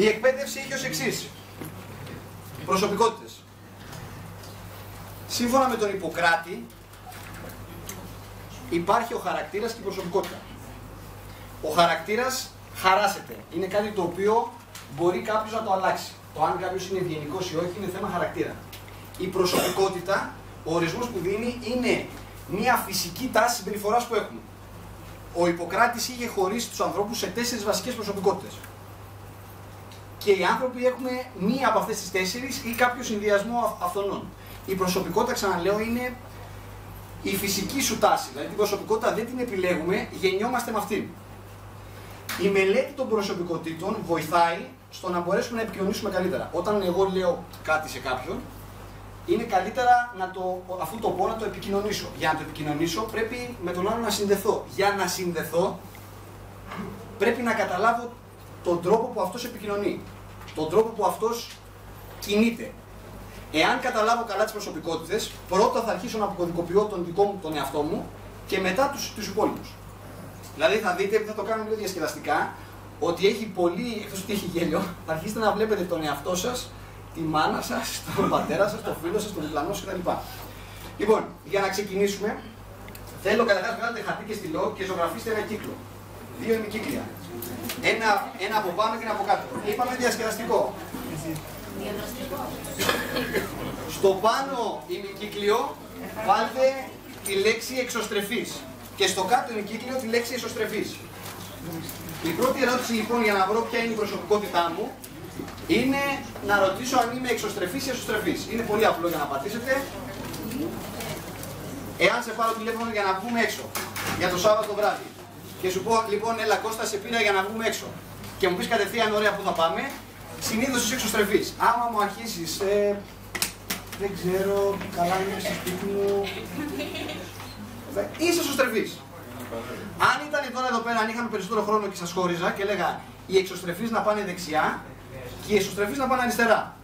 Η εκπαίδευση είχε ως εξής. Προσωπικότητες. Σύμφωνα με τον Ιπποκράτη, υπάρχει ο χαρακτήρας και η προσωπικότητα. Ο χαρακτήρας χαράσεται. Είναι κάτι το οποίο μπορεί κάποιος να το αλλάξει. Το αν κάποιος είναι ευγενικός ή όχι είναι θέμα χαρακτήρα. Η προσωπικότητα, ο ορισμός που δίνει, είναι μια φυσική τάση συμπεριφοράς που έχουμε. Ο Ιπποκράτης είχε χωρίσει τους ανθρώπους σε 4 βασικές προσωπικότητες. Και οι άνθρωποι έχουμε μία από αυτές τις 4 ή κάποιο συνδυασμό αυτών. Η προσωπικότητα, ξαναλέω, είναι η φυσική σου τάση. Δηλαδή την προσωπικότητα δεν την επιλέγουμε, γεννιόμαστε με αυτήν. Η μελέτη των προσωπικότητων βοηθάει στο να μπορέσουμε να επικοινωνήσουμε καλύτερα. Όταν εγώ λέω κάτι σε κάποιον, είναι καλύτερα αφού το πω να το επικοινωνήσω. Για να το επικοινωνήσω πρέπει με τον άλλο να συνδεθώ. Για να συνδεθώ πρέπει να καταλάβω τον τρόπο που αυτός επικοινωνεί. Τον τρόπο που αυτός κινείται. Εάν καταλάβω καλά τις προσωπικότητες, πρώτα θα αρχίσω να αποκωδικοποιώ τον δικό μου τον εαυτό μου και μετά τους υπόλοιπους. Δηλαδή θα δείτε, θα το κάνουμε λίγο διασκεδαστικά, ότι έχει πολύ, εκτός ότι έχει γέλιο, θα αρχίσετε να βλέπετε τον εαυτό σας, τη μάνα σας, τον πατέρα σας, τον φίλο σας, τον διπλανό σας κτλ. Λοιπόν, για να ξεκινήσουμε, θέλω καταρχάς βγάλετε χαρτί και στυλό και ζωγραφίστε ένα κύκλο. 2 ημικύκλια. Ένα από πάνω και ένα από κάτω. Είπαμε διασκεδαστικό. Στο πάνω ημικύκλιο βάλτε τη λέξη εξωστρεφής και στο κάτω ημικύκλιο τη λέξη εσωστρεφής. Η πρώτη ερώτηση λοιπόν για να βρω ποια είναι η προσωπικότητά μου είναι να ρωτήσω αν είμαι εξωστρεφής ή εσωστρεφής. Είναι πολύ απλό για να απαντήσετε. Εάν σε πάρω τηλέφωνο για να βγούμε έξω για το Σάββατο βράδυ και σου πω λοιπόν έλα Κώστα σε πήρα για να βγούμε έξω και μου πεις κατευθείαν ωραία που θα πάμε, συνήθως είσαι εξωστρεφής. Άμα μου αρχίσεις δεν ξέρω, καλά είμαι στο σπίτι μου, είσαι εσωστρεφής. Αν ήταν τώρα εδώ πέρα, αν είχαμε περισσότερο χρόνο και σας χώριζα και έλεγα οι εξωστρεφείς να πάνε δεξιά και οι εσωστρεφείς να πάνε αριστερά.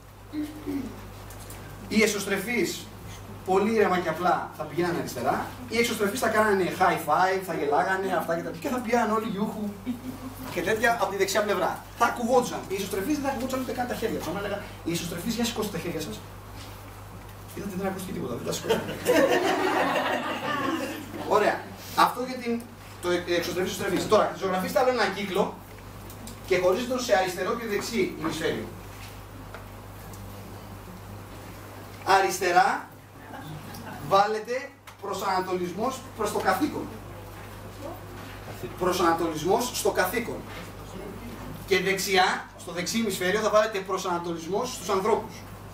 Οι εσωστρεφείς πολύ ήρεμα και απλά θα πηγαίνανε αριστερά, οι εξωστρεφείς θα κάνανε high five, θα γελάγανε αυτά και τα και θα πηγαίνανε όλοι γιούχου και τέτοια από τη δεξιά πλευρά. Θα ακουγόντουσαν. Οι εσωστρεφείς δεν θα ακουγόντουσαν ούτε καν τα χέρια τους. Αν έλεγα οι εσωστρεφείς, για σηκώστε τα χέρια σας. Είδατε, δεν ακούστηκε τίποτα, δεν τα σηκώσατε. Ωραία. Αυτό για το εξωστρεφής. Τώρα, ζωγραφίστε άλλο ένα κύκλο και χωρίζετε τον σε αριστερό και δεξί ημισφαίριο. Αριστερά βάλετε προσανατολισμός προς το καθήκον. Προσανατολισμός στο καθήκον. Και δεξιά, στο δεξί ημισφαίριο, θα βάλετε προσανατολισμός στους ανθρώπους.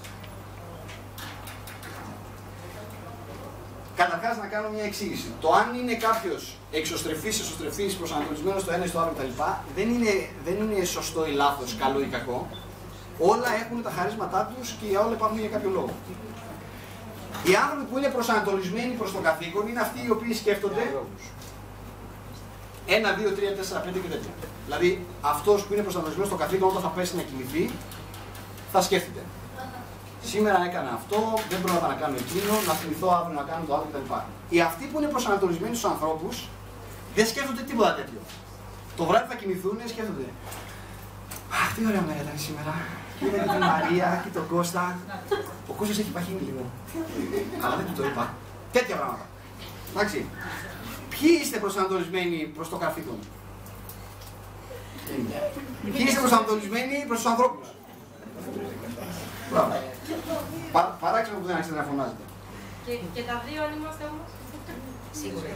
Καταρχάς να κάνω μια εξήγηση. Το αν είναι κάποιος εξωστρεφής, εσωστρεφής, προσανατολισμένος στο ένα ή στο άλλο κτλ. Δεν είναι σωστό ή λάθος, καλό ή κακό. Όλα έχουν τα χαρίσματά τους και όλα υπάρχουν για κάποιο λόγο. Οι άνθρωποι που είναι προσανατολισμένοι προς το καθήκον είναι αυτοί οι οποίοι σκέφτονται 1, 2, 3, 4, 5 και τέτοια. Δηλαδή αυτός που είναι προσανατολισμένος στο καθήκον όταν θα πέσει να κοιμηθεί θα σκέφτεται. Σήμερα έκανα αυτό, δεν πρόλαβα να κάνω εκείνο, να θυμηθώ αύριο να κάνω το άλλο κτλ. Οι αυτοί που είναι προσανατολισμένοι στους ανθρώπους δεν σκέφτονται τίποτα τέτοιο. Το βράδυ θα κοιμηθούν, σκέφτονται. Αχ, τι ωραία μέρα ήταν σήμερα. Είδα και την Μαρία και τον Κώστα. Ο Κώστας έχει παχύνει λίγο. Αλλά δεν του το είπα. Τέτοια πράγματα. Εντάξει. Ποιοι είστε προσανατολισμένοι προς το καθήκον? Ποιοι είστε προσανατολισμένοι προς τους ανθρώπους? Μπράβο. Παράξενο που δεν άρχισετε να φωνάζετε. Και τα δύο αν είμαστε όμως. Σίγουρα.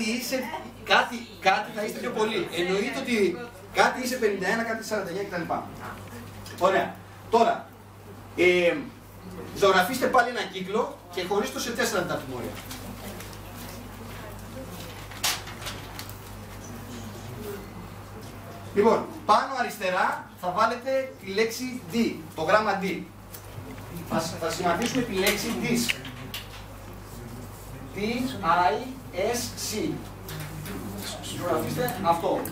Κάτι θα είστε πιο πολύ. Εννοείται ότι κάτι είσαι 51, κάτι 49 κτλ. Ωραία. Τώρα, ζωγραφίστε πάλι ένα κύκλο και χωρίστε το σε 4 λεπτά τιμωρία. Λοιπόν, πάνω αριστερά θα βάλετε τη λέξη D, το γράμμα D. Θα σχηματίσουμε τη λέξη DISC. D-I-S-C. Ζωγραφίστε αυτό.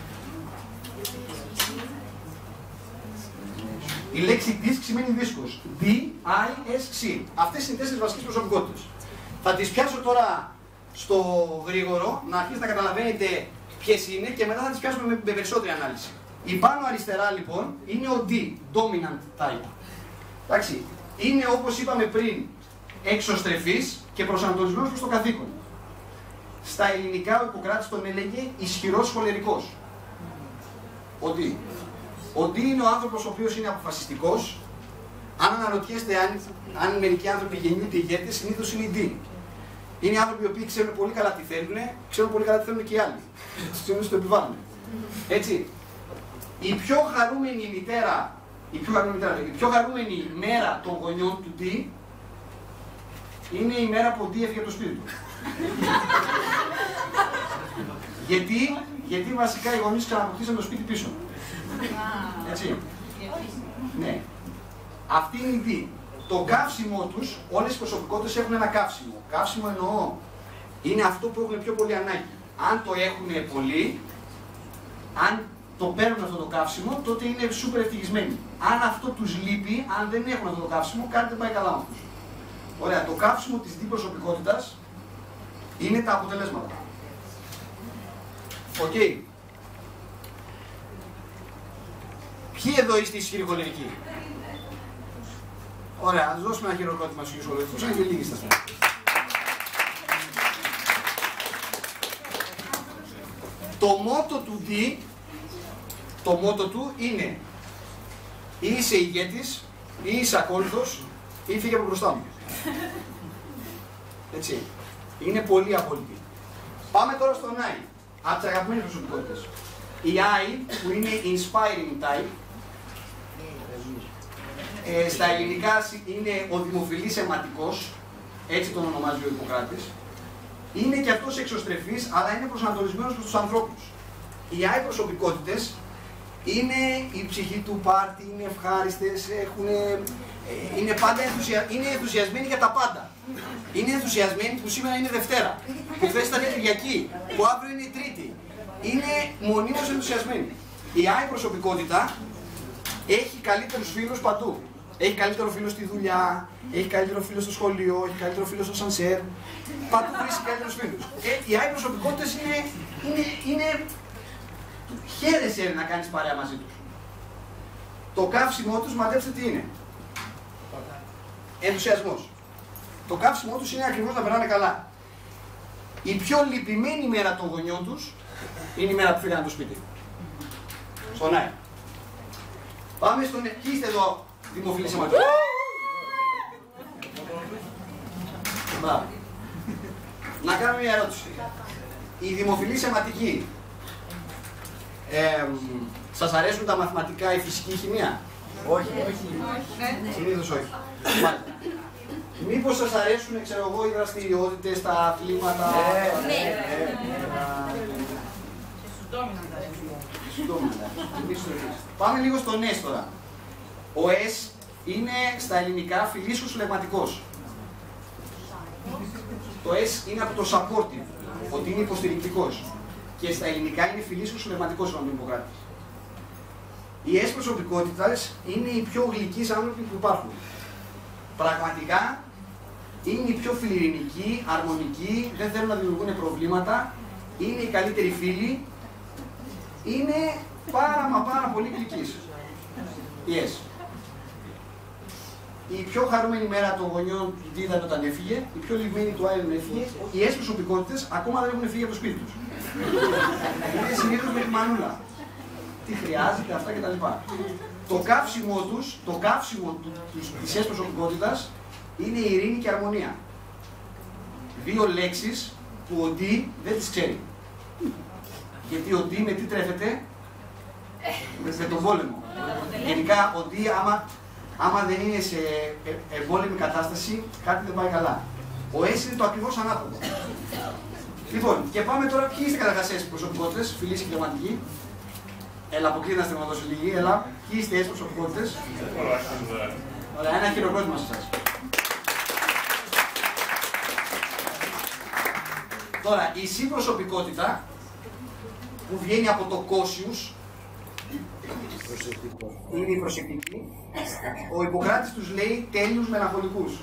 Η λέξη DISC σημαίνει δίσκος. D-I-S-C. Αυτές είναι οι 4 βασικές προσωπικότητες. Θα τις πιάσω τώρα στο γρήγορο, να αρχίσετε να καταλαβαίνετε ποιες είναι και μετά θα τις πιάσουμε με περισσότερη ανάλυση. Η πάνω αριστερά λοιπόν είναι ο D, dominant type. Εντάξει, είναι όπως είπαμε πριν εξωστρεφής και προσανατολισμένος προς το καθήκον. Στα ελληνικά ο Ιπποκράτης τον έλεγε ισχυρός χολερικός. Ο D. Ο D είναι ο άνθρωπος ο οποίος είναι αποφασιστικός. Αν αναρωτιέστε αν μερικοί άνθρωποι γεννιούνται ηγέτες, συνήθως είναι οι D. Είναι άνθρωποι οι οποίοι ξέρουν πολύ καλά τι θέλουν, ξέρουν πολύ καλά τι θέλουν και οι άλλοι. Συνήθως το επιβάλλουν. Έτσι. Η πιο χαρούμενη μητέρα, η πιο χαρούμενη μέρα των γονιών του D είναι η μέρα που ο D έφυγε από το σπίτι του. γιατί βασικά οι γονείς ξαναποκτήσαν το σπίτι πίσω. Έτσι. Ναι. Αυτή είναι η D. Το καύσιμό τους, όλες οι προσωπικότητες έχουν ένα καύσιμο. Καύσιμο εννοώ, είναι αυτό που έχουν πιο πολύ ανάγκη. Αν το έχουν πολύ, αν το παίρνουν αυτό το καύσιμο, τότε είναι σούπερ ευτυχισμένοι. Αν αυτό τους λείπει, αν δεν έχουν αυτό το καύσιμο, κάτι δεν πάει καλά με αυτούς. Ωραία, το καύσιμο της διπροσωπικότητας είναι τα αποτελέσματα. Οκ. Ποιοι εδώ είστε ισχυροί χολερικοί? Ωραία, να τους δώσουμε ένα χειροκρότημα στους χολερικούς, αν και λίγοι στα στέλνει. Το μότο του D, το μότο του είναι ή είσαι ηγέτης, ή είσαι ακόλουθος, ή φύγε από μπροστά μου. Έτσι. Είναι πολύ απόλυτη. Πάμε τώρα στον I, από τις αγαπημένες προσωπικότητες. Η I, που είναι inspiring type, στα ελληνικά είναι ο δημοφιλής αιματικός, έτσι τον ονομάζει ο Ιπποκράτης. Είναι και αυτός εξωστρεφής, αλλά είναι προσανατολισμένος προς τους ανθρώπους. Οι I προσωπικότητες είναι η ψυχή του πάρτι, είναι ευχάριστες, είναι πάντα είναι ενθουσιασμένοι για τα πάντα. Είναι ενθουσιασμένοι που σήμερα είναι Δευτέρα, που χθες ήταν Κυριακή, που αύριο είναι Τρίτη. Είναι μονίμως ενθουσιασμένοι. Η I προσωπικότητα έχει καλύτερους φίλους παντού. Έχει καλύτερο φίλο στη δουλειά, έχει καλύτερο φίλο στο σχολείο, έχει καλύτερο φίλο στο σανσέρ. Παντού βρίσκει καλύτερους φίλους. Οι άλλοι προσωπικότητες είναι χαίρεσαι να κάνεις παρέα μαζί τους. Το καύσιμό τους, μαντέψτε τι είναι. Ενθουσιασμός. Το καύσιμό τους είναι ακριβώς να περνάνε καλά. Η πιο λυπημένη μέρα των γονιών τους είναι η μέρα που φύγανε από το σπίτι. Στον Άι. Πάμε στον... Ποιοι είστε εδώ δημοφιλείς αιματικοί? Μπράβο. Να κάνω μια ερώτηση. Οι δημοφιλείς αιματικοί, σας αρέσουν τα μαθηματικά, η φυσική, η χημεία? Όχι. Συνήθως όχι. Μάλιστα. Μήπως σας αρέσουν, ξέρω εγώ, οι δραστηριότητες, τα αθλήματα? Ναι. Πάμε λίγο στο S τώρα. Ο S είναι στα ελληνικά φιλήσιος φλεγματικός. Το S είναι από το supportive, ότι είναι υποστηρικτικός. Και στα ελληνικά είναι φιλήσιος φλεγματικός ο Ιπποκράτης. Οι S προσωπικότητες είναι οι πιο γλυκείς άνθρωποι που υπάρχουν. Πραγματικά είναι οι πιο φιλιρινικοί, αρμονικοί, δεν θέλουν να δημιουργούν προβλήματα, είναι οι καλύτεροι φίλοι, είναι πάρα πολύ γλυκείς. Yes. Η πιο χαρούμενη μέρα των γονιών του D ήταν όταν έφυγε, η πιο λυμμένη του Άιλον έφυγε, οι S προσωπικότητες ακόμα δεν έχουν φύγει από το σπίτι τους. Είναι συνήθως με τη μανούλα. Τι χρειάζεται, αυτά κτλ. Το καύσιμο τους, το καύσιμο της S προσωπικότητας είναι η ειρήνη και η αρμονία. Δύο λέξεις που ο D δεν τις ξέρει. Γιατί ο D με τι τρέφεται? Με τον πόλεμο. Γενικά ο D άμα δεν είναι σε εμπόλεμη κατάσταση, κάτι δεν πάει καλά. Ο S είναι το ακριβώς ανάποδο. Λοιπόν, και πάμε τώρα, ποιοι είστε καταρχάς S προσωπικότητες, φιλείς και κλιματικοί? Έλα, αποκλίναστε να δώσω λίγη, έλα. Ποιοι είστε S προσωπικότητες? Ωραία, ένα χειροκρότημα σε εσάς. Τώρα, η C προσωπικότητα που βγαίνει από το Κόσιους είναι η προσεκτική. Ο Ιπποκράτης τους λέει τέλειους μελαγχολικούς.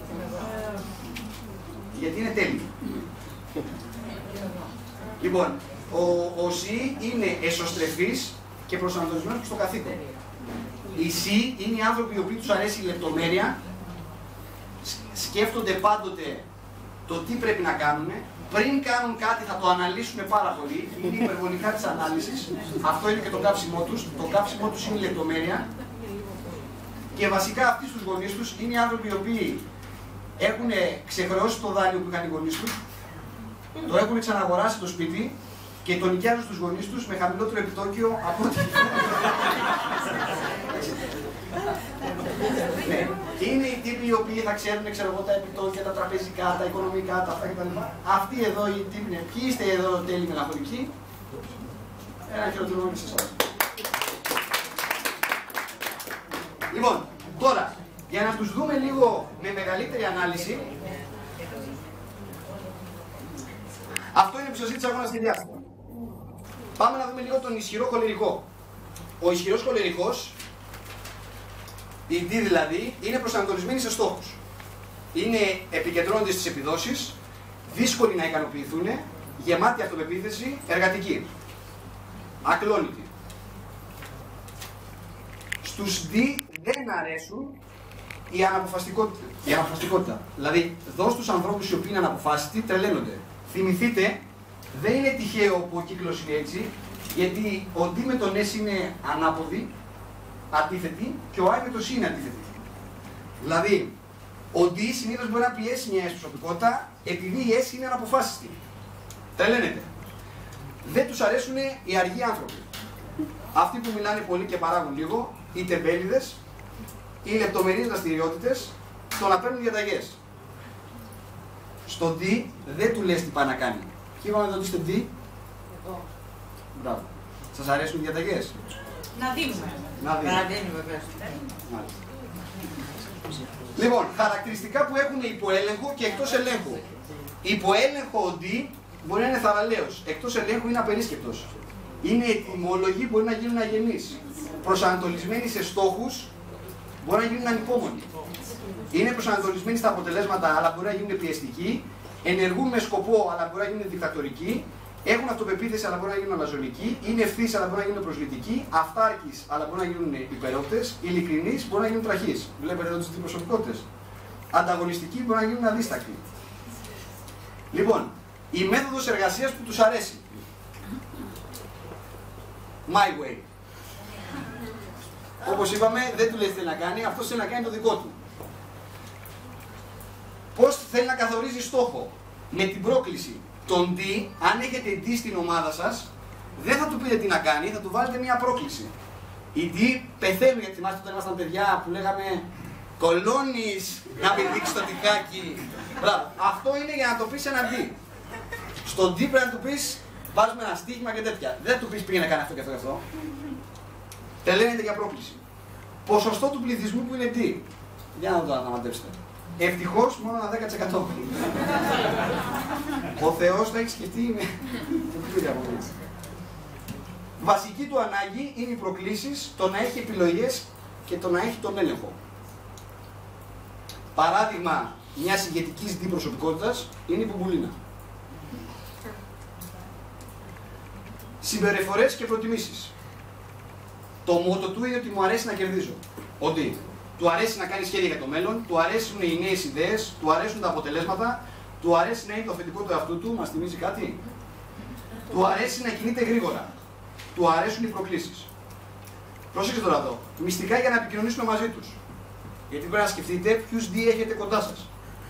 Γιατί είναι τέλειοι. Λοιπόν, ο C είναι εσωστρεφής και προσανατολισμένος προς το καθήκον. Οι C είναι οι άνθρωποι οι οποίοι τους αρέσει η λεπτομέρεια, σκέφτονται πάντοτε το τι πρέπει να κάνουν, πριν κάνουν κάτι θα το αναλύσουν πάρα πολύ, είναι υπερβολικά της ανάλυσης, αυτό είναι και το κάψιμό τους, το κάψιμό τους είναι η λεπτομέρεια και βασικά αυτοί στους γονείς τους είναι οι άνθρωποι οι οποίοι έχουν ξεχρεώσει το δάνειο που είχαν οι γονείς τους, το έχουν ξαναγοράσει το σπίτι και το νοικιάζουν στους γονείς τους με χαμηλότερο επιτόκιο από ό,τι. Ναι. Είναι οι τύποι οι οποίοι θα ξέρουν τα επιτόκια, τα τραπεζικά, τα οικονομικά, τα αυτά κτλ. Αυτοί εδώ οι τύποι είναι. Ποιοι είστε εδώ τέλειοι μελαγχολικοί? Ένα χειροκροτούμε σε εσάς. Λοιπόν, τώρα, για να τους δούμε λίγο με μεγαλύτερη ανάλυση, αυτό είναι που σας ζήτησα εγώ να σχεδιάσετε. Πάμε να δούμε λίγο τον ισχυρό χολερικό. Ο ισχυρός χολερικός, οι D δηλαδή, είναι προσανατολισμένοι σε στόχους. Επικεντρώνονται στις επιδόσεις, δύσκολοι να ικανοποιηθούν, γεμάτοι αυτοπεποίθηση, εργατικοί. Ακλόνητοι. Στους D δεν αρέσουν η αναποφασιστικότητα. Δηλαδή, δώσ' τους ανθρώπους οι οποίοι είναι αναποφάσιστοι, τρελαίνονται. Θυμηθείτε, δεν είναι τυχαίο που ο κύκλος είναι έτσι, γιατί ο D με τον S είναι ανάποδοι, αντίθετη, και ο I με το C είναι αντίθετη. Δηλαδή, ο D συνήθως μπορεί να πιέσει μια S προσωπικότητα, επειδή η S είναι αναποφάσιστη. Τρελαίνεται. Δεν τους αρέσουν οι αργοί άνθρωποι. Αυτοί που μιλάνε πολύ και παράγουν λίγο, οι τεμπέληδες, οι λεπτομερείς δραστηριότητες, το να παίρνουν διαταγές. Στο D δεν του λες τι πάει να κάνει. Και είπαμε να δείτε D. Μπράβο. Σας αρέσουν οι διαταγές? Να δίνουμε. Να δίνουμε. Λοιπόν, χαρακτηριστικά που έχουν υποέλεγχο και εκτός ελέγχου. Υποέλεγχο ο D μπορεί να είναι θαραλέος. Εκτός ελέγχου είναι απερίσκεπτος. Είναι ετοιμόλογοι, μπορεί να γίνουν αγενείς. Προσανατολισμένοι σε στόχους, μπορεί να γίνουν ανυπόμονοι. Είναι προσανατολισμένοι στα αποτελέσματα, αλλά μπορεί να γίνουν πιεστικοί. Ενεργούν με σκοπό, αλλά μπορεί να γίνουν δικτατορικοί. Έχουν αυτοπεποίθηση, αλλά μπορεί να γίνουν αλαζονικοί. Είναι ευθύς, αλλά μπορεί να γίνουν προσλητικοί. Αυτάρκης, αλλά μπορεί να γίνουν υπερόπτες. Ειλικρινείς, μπορεί να γίνουν τραχείς. Βλέπετε εδώ τις δύο προσωπικότητες. Ανταγωνιστικοί, μπορεί να γίνουν αδίστακτοι. Λοιπόν, η μέθοδος εργασίας που τους αρέσει. My way. Όπως είπαμε, δεν του λέει τι θέλει να κάνει, αυτός θέλει να κάνει το δικό του. Πώς θέλει να καθορίζει στόχο? Με την πρόκληση. Τον D, αν έχετε D στην ομάδα σας, δεν θα του πείτε τι να κάνει, θα του βάλετε μια πρόκληση. Οι D πεθαίνουν, γιατί θυμάστε όταν ήμασταν παιδιά που λέγαμε κολώνεις να μην δείξει το τυχάκι. Μπράβο. Αυτό είναι για να το πεις έναν D. Στον D πρέπει να του πεις βάζουμε ένα στοίχημα και τέτοια. Δεν του πεις πήγαινε να κάνει αυτό και αυτό και αυτό. Τελένεται για πρόκληση. Ποσοστό του πληθυσμού που είναι D. Για να το αναμαντέψετε. Ευτυχώς μόνο ένα 10%. Ο Θεός το έχει σκεφτεί με πλήρη αποδείξη. Βασική του ανάγκη είναι οι προκλήσεις, το να έχει επιλογές και το να έχει τον έλεγχο. Παράδειγμα μιας ηγετικής D προσωπικότητας είναι η Μπουμπουλίνα. Συμπεριφορές και προτιμήσεις. Το μότο του είναι ότι μου αρέσει να κερδίζω. Ότι του αρέσει να κάνει σχέδια για το μέλλον, του αρέσουν οι νέες ιδέες, του αρέσουν τα αποτελέσματα, του αρέσει να είναι το αφεντικό του εαυτού του, μας θυμίζει κάτι. Του αρέσει να κινείται γρήγορα. Του αρέσουν οι προκλήσεις. Πρόσεξτε τώρα εδώ. Μυστικά για να επικοινωνήσουμε μαζί τους. Γιατί πρέπει να σκεφτείτε ποιους D έχετε κοντά σας.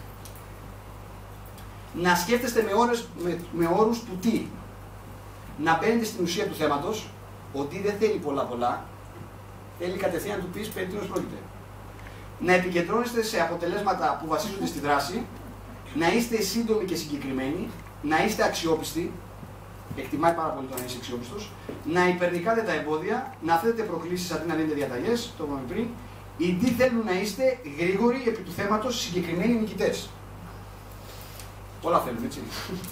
Να σκέφτεστε με όρους του τι. Να μπαίνετε στην ουσία του θέματος, ότι δεν θέλει πολλά, θέλει κατευθείαν να του πεις περί τίνος πρόκειται. Να επικεντρώνεστε σε αποτελέσματα που βασίζονται στη δράση, να είστε σύντομοι και συγκεκριμένοι, να είστε αξιόπιστοι, εκτιμάει πάρα πολύ το να είσαι αξιόπιστος, να υπερνικάτε τα εμπόδια, να θέτετε προκλήσεις αντί να δίνετε διαταγές, το είπαμε πριν. Οι D θέλουν να είστε γρήγοροι επί του θέματος, συγκεκριμένοι νικητές. Όλα θέλουν, έτσι.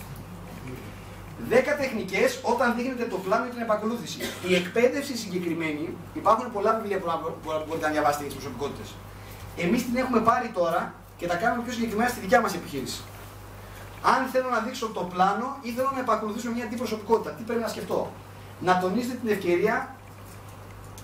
10 τεχνικές όταν δείχνετε το πλάνο για την επακολούθηση. Η εκπαίδευση συγκεκριμένη, υπάρχουν πολλά βιβλία που μπορείτε να διαβάσετε για τις προσωπικότητες. Εμείς την έχουμε πάρει τώρα και τα κάνουμε πιο συγκεκριμένα στη δικιά μας επιχείρηση. Αν θέλω να δείξω το πλάνο ή θέλω να επακολουθήσω μια αντιπροσωπικότητα, τι πρέπει να σκεφτώ? Να τονίσετε την ευκαιρία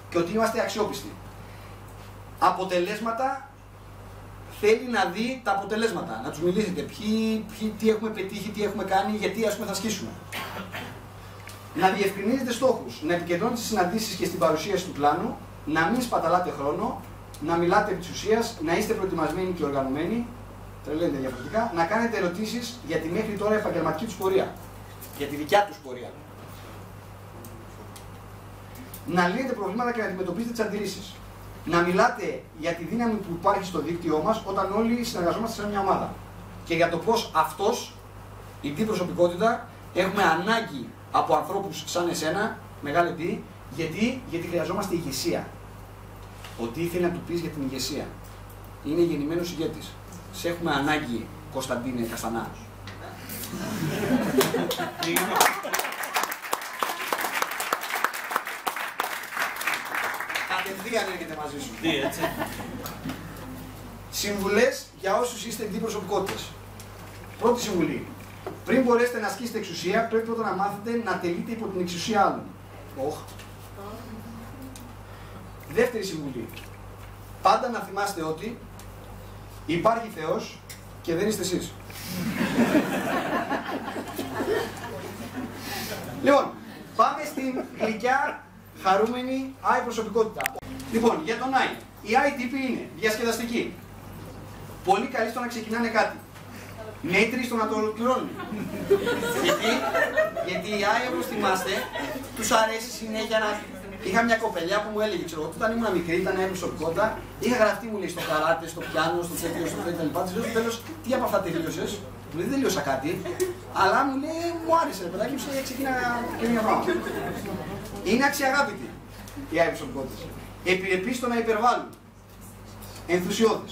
και ότι είμαστε αξιόπιστοι. Αποτελέσματα, θέλει να δει τα αποτελέσματα, να τους μιλήσετε τι έχουμε πετύχει, τι έχουμε κάνει, γιατί ας πούμε θα ασκήσουμε. Να διευκρινίζετε στόχους, να επικεντρώνετε στις συναντήσεις και στην παρουσίαση του πλάνου, να μην σπαταλάτε χρόνο, να μιλάτε επί της ουσίας, να είστε προετοιμασμένοι και οργανωμένοι, τρελαίνετε διαφορετικά, να κάνετε ερωτήσεις για τη μέχρι τώρα επαγγελματική τους πορεία, για τη δικιά τους πορεία. Να λύνετε προβλήματα και να αντιμετωπίζετε τις αντιρρήσεις. Να μιλάτε για τη δύναμη που υπάρχει στο δίκτυό μας όταν όλοι συνεργαζόμαστε σε μια ομάδα. Και για το πώς αυτός, η τι προσωπικότητα, έχουμε ανάγκη από ανθρώπους σαν εσένα, μεγάλη τι, γιατί χρειαζόμαστε ηγεσία. Ο τι ήθελε να του πεις για την ηγεσία. Είναι γεννημένος ηγέτης. Σε έχουμε ανάγκη, Κωνσταντίνε Καστανά. Κατευθείαν έρχεται μαζί σου. Συμβουλές για όσους είστε αντιπροσωπικότητες. Πρώτη συμβουλή. Πριν μπορέσετε να ασκήσετε εξουσία, πρέπει πρώτα να μάθετε να τελείτε υπό την εξουσία άλλων. Δεύτερη συμβουλή. Πάντα να θυμάστε ότι υπάρχει Θεός και δεν είστε εσείς. Λοιπόν, πάμε στην γλυκιά, χαρούμενη Άι προσωπικότητα. Λοιπόν, για τον Άι. Η Άι τύπη είναι διασκεδαστική. Πολύ καλή στο να ξεκινάνε κάτι. Μέτρη στο να το ολοκληρώνουν. γιατί οι Άι, όπως θυμάστε, τους αρέσει συνέχεια να... Είχα μια κοπελιά που μου έλεγε, ξέρω, όταν ήμουν μικρή, ήταν Άι προσωπικότητα, είχα γραφτεί, μου λέει, στο καράτε, στο πιάνο, στο τέτοιο, στο τέτοιο κτλ. Της λέω στο τέλος, τι από αυτά τελείωσες? Μου λέει, δεν τελείωσα κάτι, αλλά μου λέει, μου άρεσε, ρε παιδάκι, ξεκίνα και μια πράγμα. Είναι αξιαγάπητη η Άι προσωπικότητα. Επιρρεπείς στο να υπερβάλλουν. Ενθουσιώδες.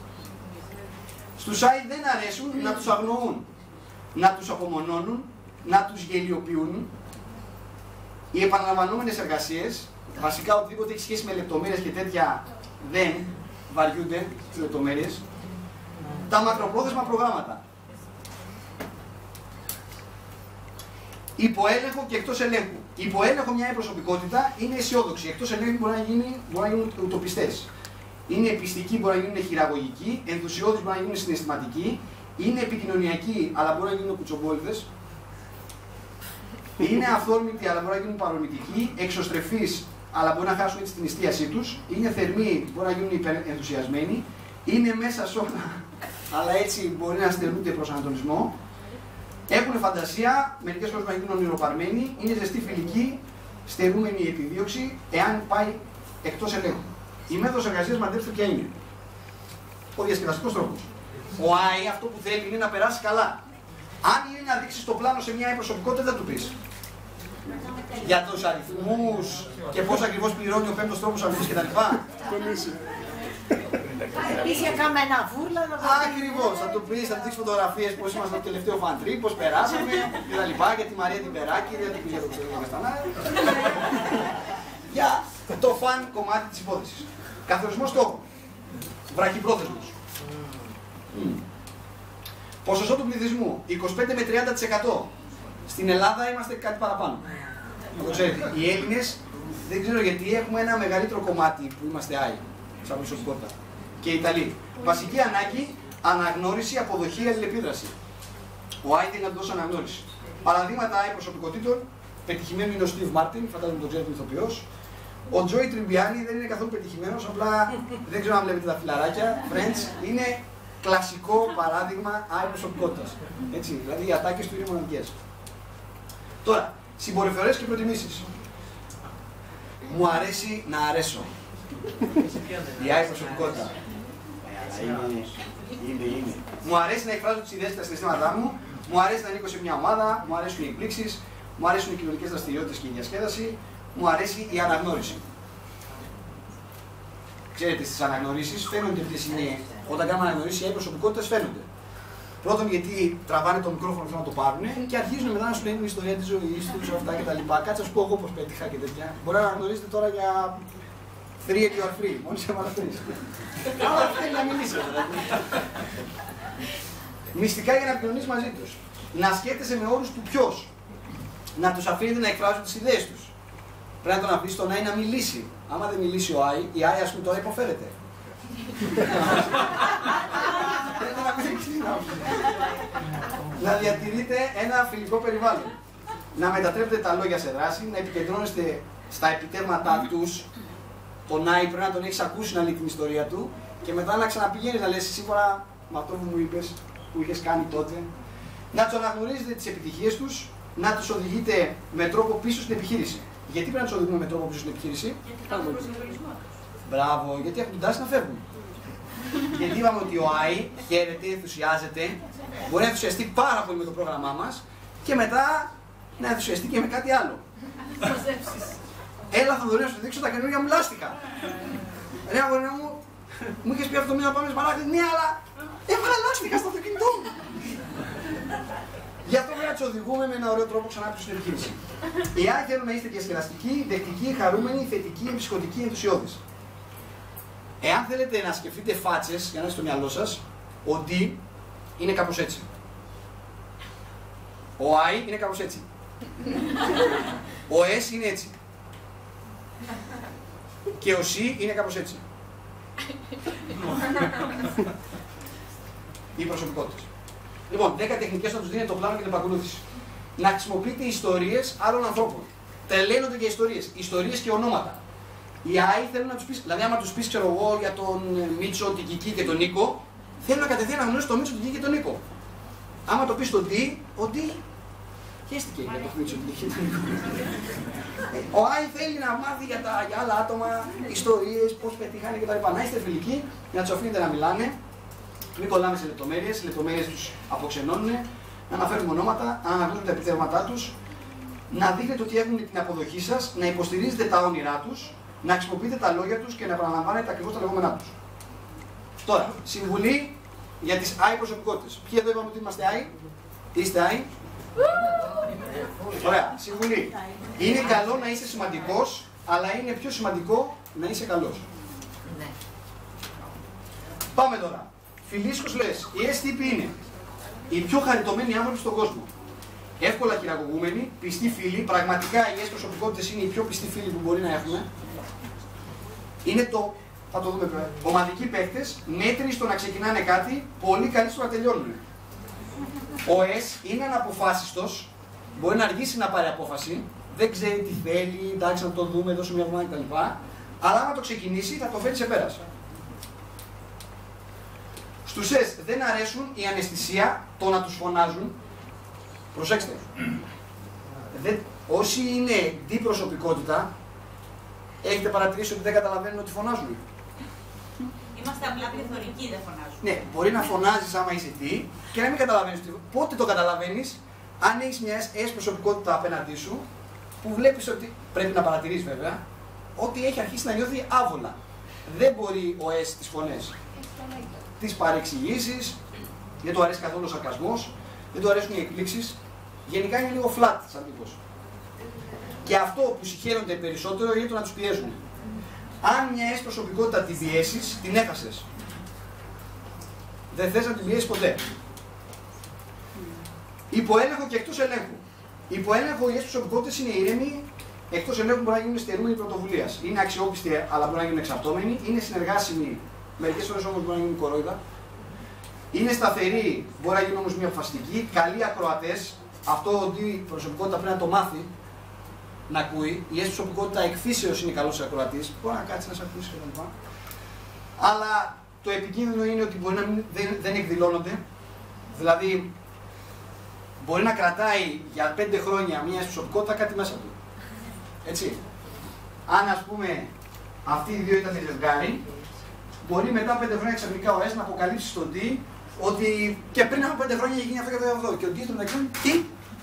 Στους Άι δεν αρέσουν να τους αγνοούν, να τους απομονώνουν, να τους γελιοποιούν. Οι επαναλαμβανόμενες εργασίες, βασικά οτιδήποτε έχει σχέση με λεπτομέρειες και τέτοια, δεν βαριούνται τις λεπτομέρειες. Τα μακροπρόθεσμα προγράμματα. Υποέλεγχο και εκτός ελέγχου. Υποέλεγχο μια προσωπικότητα είναι αισιόδοξη. Εκτός ελέγχου μπορεί να γίνουν ουτοπιστές. Είναι πιστικοί, μπορεί να γίνουν χειραγωγικοί. Ενθουσιώδεις μπορεί να γίνουν συναισθηματικοί. Είναι επικοινωνιακοί, αλλά μπορεί να γίνουν κουτσομπόλιδες. Είναι αυθόρμητοι, αλλά μπορεί να γίνουν παρορμητικοί. Εξωστρεφείς, αλλά μπορεί να χάσουν έτσι την εστίασή τους. Είναι θερμοί, μπορεί να γίνουν υπερενθουσιασμένοι. Είναι μέσα σε όλα, αλλά έτσι μπορεί να στερούνται προς ανατολισμό. Έχουν φαντασία, μερικές φορές να γίνουν ονειροπαρμένοι. Είναι ζεστοί φιλικοί, στερούμενοι η επιδίωξη, εάν πάει εκτός ελέγχου. Η μέθοδος εργασίας, μαντέψτε ποια είναι. Ο διασκεδαστικός τρόπος. Ο Άι αυτό που θέλει είναι να περάσει καλά. Αν είναι να δείξεις το πλάνο σε μια προσωπικότητα, δεν θα του πεις. Για τους αριθμούς και πώς ακριβώς πληρώνει ο πέμπτος τρόπος αμοιβής κτλ. Πεις για καμένα βούρλα να το Ακριβώς, θα του πεις, θα του δείξεις φωτογραφίες πώς είμαστε στο τελευταίο φαντρί, πώς περάσαμε κτλ. Για τη Μαρία την Περάκη, δεν την πήγε το ξέρω Καστανά. Για το φαν κομμάτι της υπόθεσης. Καθορισμός στόχου. Βραχυπρόθεσμος. Ποσοστό του πληθυσμού 25 με 30%. Στην Ελλάδα είμαστε κάτι παραπάνω. Το ξέρετε. Οι Έλληνες δεν ξέρω γιατί έχουμε ένα μεγαλύτερο κομμάτι που είμαστε Άι, σαν προσωπικότητα. Και οι Ιταλοί. Βασική ανάγκη, αναγνώριση, αποδοχή, αλληλεπίδραση. Ο Άι θέλει να του δώσει αναγνώριση. Παραδείγματα Άι προσωπικότητων, πετυχημένο είναι ο Στιβ Μάρτιν, φαντάζομαι τον ξέρετε, ηθοποιός. Ο Τζόι Τριμπιάνι δεν είναι καθόλου πετυχημένος, απλά δεν ξέρω αν βλέπετε τα φιλαράκια. Friends είναι κλασικό παράδειγμα Άι προσωπικότητας. Έτσι, δηλαδή οι ατάκες του είναι μοναδικές. Τώρα, συμπεριφορές και προτιμήσεις. Μου αρέσει να αρέσω. Η Άι προσωπικότητα. Είναι. Μου αρέσει να εκφράζω τις ιδέες και τα συναισθήματά μου. Μου αρέσει να ανήκω σε μια ομάδα. Μου αρέσουν οι εκπλήξεις. Μου αρέσουν οι κοινωνικές δραστηριότητες και η διασκέδαση. Μου αρέσει η αναγνώριση. Ξέρετε, στις αναγνωρίσεις φαίνονται ποιες είναι. Όταν κάνουμε αναγνωρίσεις, οι Άι προσωπικότητες φαίνονται. Πρώτον, γιατί τραβάνε το μικρόφωνο και να το πάρουν και αρχίζουν μετά να σου λένε την ιστορία της ζωής τους, αυτά κτλ. Κάτσε να σου πω εγώ πώς πέτυχα και τέτοια. Μπορεί να αναγνωρίζετε τώρα για 3 and you are free. Μόλις έβαλα 3. Αλλά θέλει να μιλήσει. Μυστικά για να επικοινωνείς μαζί τους. Να σκέφτεσαι με όρους του ποιος. Να τους αφήνετε να εκφράζουν τις ιδέες τους. Πρέπει να τον αφήσει τον Άι να μιλήσει. Άμα δεν μιλήσει ο Άι, η Άι, ας πούμε, τώρα υποφέρεται. Να διατηρείτε ένα φιλικό περιβάλλον. Να μετατρέπετε τα λόγια σε δράση, να επικεντρώνεστε στα επιτεύγματά τους. Τον Άι πρέπει να τον έχεις ακούσει να λέει την ιστορία του και μετά να ξαναπηγαίνεις να λες σύμφωνα με αυτό που μου είπες, που είχες κάνει τότε. Να τους αναγνωρίζετε τις επιτυχίες τους, να τους οδηγείτε με τρόπο πίσω στην επιχείρηση. Γιατί πρέπει να τους οδηγούμε με τρόπο πίσω στην επιχείρηση? Γιατί κάνουν προσανατολισμό τους. Μπράβο, γιατί έχουν την τάση να φεύγουν. Γιατί είπαμε ότι ο Άι χαίρεται, ενθουσιάζεται, μπορεί να ενθουσιαστεί πάρα πολύ με το πρόγραμμά μας και μετά να ενθουσιαστεί και με κάτι άλλο. Έλα, θα δω να σου δείξω τα καινούργια μου λάστιχα. Ρε αγόρι μου είχες πει αυτό το μήνα να πάμε Σμαράγδι. Ναι, αλλά έβαλα λάστιχα στο αυτοκίνητό μου. Γι' αυτό πρέπει να τους οδηγούμε με ένα ωραίο τρόπο ξανά πίσω στην επιχείρηση. Εάν θέλουν να είστε διασκεδαστικοί, δεκτικοί, χαρούμενοι, θετικοί, εμψυχωτικοί, ενθουσιώδεις. Εάν θέλετε να σκεφτείτε φάτσες για να είστε στο μυαλό σας, ο D είναι κάπως έτσι. Ο I είναι κάπως έτσι. Ο S είναι έτσι. Και ο C είναι κάπως έτσι. Οι προσωπικότητες. Λοιπόν, 10 τεχνικές να τους δίνετε το πλάνο και την επακολούθηση. Να χρησιμοποιείτε ιστορίες άλλων ανθρώπων. Τρελαίνονται για ιστορίες. Ιστορίες και ονόματα. Οι Άι θέλουν να τους πεις, δηλαδή άμα τους πεις, ξέρω εγώ, για τον Μίτσο, την Κική και τον Νίκο, θέλουν να κατευθείαν να γνωρίσουν τον Μίτσο, την Κική και τον Νίκο. Άμα το πεις στον D, ο D χαίστηκε για τον Μίτσο, την Κική και τον Νίκο. Ο Άι θέλει να μάθει για άλλα άτομα, ιστορίες, πώς πετύχανε κτλ. Να είστε φιλικοί, να τους αφήνετε να μιλάνε, μην κολλάμε σε λεπτομέρειες, οι λεπτομέρειες τους αποξενώνουν, να αναφέρουμε ονόματα, να αναγνωρίζουμε τα επιτεύγματά τους, να δείχνετε ότι έχουν την αποδοχή σας, να υποστηρίζετε τα όνειρά τους, να χρησιμοποιείτε τα λόγια τους και να επαναλαμβάνετε ακριβώς τα λεγόμενά τους. Τώρα, συμβουλή για τις I προσωπικότητες. Ποιοι εδώ είπαμε ότι είμαστε I? Είστε I? Ωραία, συμβουλή. Είναι καλό να είσαι σημαντικός, αλλά είναι πιο σημαντικό να είσαι καλός. Πάμε τώρα. Φιλίσκος λες, οι S τύποι είναι οι πιο χαριτωμένοι άνθρωποι στον κόσμο. Εύκολα χειραγωγούμενοι, πιστοί φίλοι, πραγματικά οι S προσωπικότητες είναι οι πιο πιστοί φίλοι που μπορεί να έχουμε. Είναι θα το δούμε πέρα. Ομαδικοί παίκτες, μέτροι στο να ξεκινάνε κάτι, πολύ καλοί στο να τελειώνουν. Ο S είναι αναποφάσιστος, μπορεί να αργήσει να πάρει απόφαση, δεν ξέρει τι θέλει, εντάξει να το δούμε, δώσω μια εβδομάδα κτλ. Αλλά άμα το ξεκινήσει θα το φέρει σε πέρας. Στους S δεν αρέσουν η αναισθησία, το να τους φωνάζουν. Προσέξτε. Όσοι είναι D προσωπικότητα, έχετε παρατηρήσει ότι δεν καταλαβαίνουν ότι φωνάζουν. Είμαστε απλά πληθωρικοί, δεν φωνάζουμε. Ναι, μπορεί να φωνάζεις άμα είσαι D και να μην καταλαβαίνεις. Πότε το καταλαβαίνεις, αν έχεις μια S προσωπικότητα απέναντί σου, που βλέπεις ότι πρέπει να παρατηρείς βέβαια, ότι έχει αρχίσει να νιώθει άβολα. Δεν μπορεί ο S τις φωνές. Τις παρεξηγήσεις, δεν του αρέσει καθόλου ο σαρκασμός, δεν του αρέσουν οι εκπλήξεις. Γενικά είναι λίγο flat σαν τύπος. Και αυτό που συγχαίρονται περισσότερο είναι το να τους πιέζουν. Αν μια S προσωπικότητα την πιέσεις, την έχασες. Δεν θες να την πιέσεις ποτέ. Υποέλεγχο και εκτός ελέγχου. Υποέλεγχο, οι S προσωπικότητες είναι ήρεμοι, εκτός ελέγχου μπορεί να γίνουν στερούμενοι πρωτοβουλίας. Είναι αξιόπιστοι, αλλά μπορεί να γίνουν εξαρτώμενοι. Είναι συνεργάσιμοι, μερικές φορές όμως μπορεί να γίνουν κορόιδα. Είναι σταθεροί, μπορεί να γίνουν όμως μια αποφασιστική. Καλοί ακροατές, αυτό ότι η προσωπικότητα πρέπει να το μάθει. Να ακούει, η S προσωπικότητα εκφύσεως είναι καλός ακροατής, μπορεί να κάτσει να σε ακούσει κτλ. Αλλά το επικίνδυνο είναι ότι μπορεί να δεν εκδηλώνονται. Δηλαδή, μπορεί να κρατάει για 5 χρόνια μια S προσωπικότητα κάτι μέσα του. Έτσι. Αν ας πούμε αυτοί οι δύο ήταν ζευγάρι, μπορεί μετά 5 χρόνια ξαφνικά ο S να αποκαλύψει στον D ότι και πριν από 5 χρόνια είχε γίνει αυτό και αυτό. Και ο D στον εξή, τι?